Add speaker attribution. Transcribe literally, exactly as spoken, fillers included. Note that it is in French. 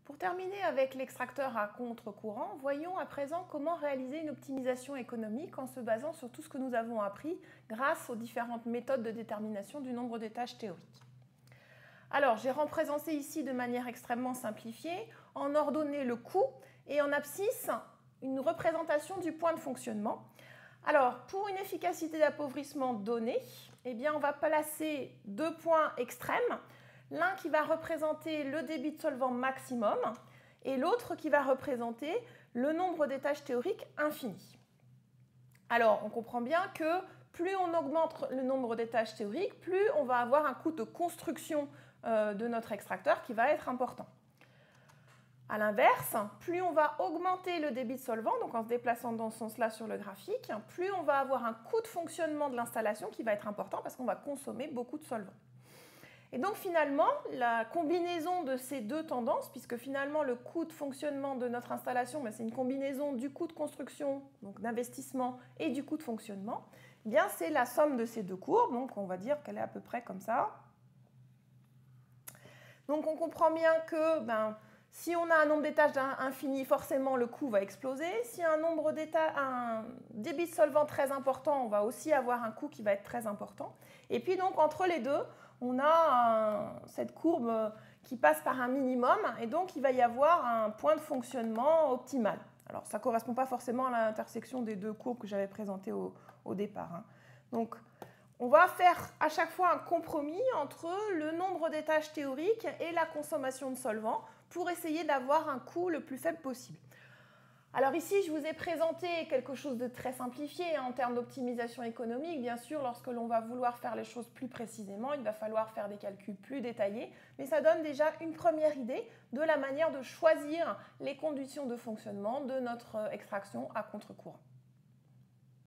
Speaker 1: Pour terminer avec l'extracteur à contre-courant, voyons à présent comment réaliser une optimisation économique en se basant sur tout ce que nous avons appris grâce aux différentes méthodes de détermination du nombre de tâches théoriques. Alors, j'ai représenté ici de manière extrêmement simplifiée, en ordonnée le coût et en abscisse une représentation du point de fonctionnement. Alors, pour une efficacité d'appauvrissement donnée, eh bien, on va placer deux points extrêmes. L'un qui va représenter le débit de solvant maximum et l'autre qui va représenter le nombre des tâches théoriques infinies. Alors, on comprend bien que plus on augmente le nombre des tâches théoriques, plus on va avoir un coût de construction euh, de notre extracteur qui va être important. A l'inverse, plus on va augmenter le débit de solvant, donc en se déplaçant dans ce sens-là sur le graphique, plus on va avoir un coût de fonctionnement de l'installation qui va être important parce qu'on va consommer beaucoup de solvant. Et donc finalement, la combinaison de ces deux tendances, puisque finalement le coût de fonctionnement de notre installation, c'est une combinaison du coût de construction, donc d'investissement, et du coût de fonctionnement, eh bien c'est la somme de ces deux courbes, donc on va dire qu'elle est à peu près comme ça. Donc on comprend bien que ben, si on a un nombre d'étages infini, forcément le coût va exploser. Si un nombre d'étages, un débit de solvant très important, on va aussi avoir un coût qui va être très important. Et puis donc entre les deux, on a un, cette courbe qui passe par un minimum et donc il va y avoir un point de fonctionnement optimal. Alors ça ne correspond pas forcément à l'intersection des deux courbes que j'avais présentées au, au départ. Hein. Donc on va faire à chaque fois un compromis entre le nombre des tâches théoriques et la consommation de solvant pour essayer d'avoir un coût le plus faible possible. Alors ici, je vous ai présenté quelque chose de très simplifié en termes d'optimisation économique. Bien sûr, lorsque l'on va vouloir faire les choses plus précisément, il va falloir faire des calculs plus détaillés, mais ça donne déjà une première idée de la manière de choisir les conditions de fonctionnement de notre extraction à contre-courant.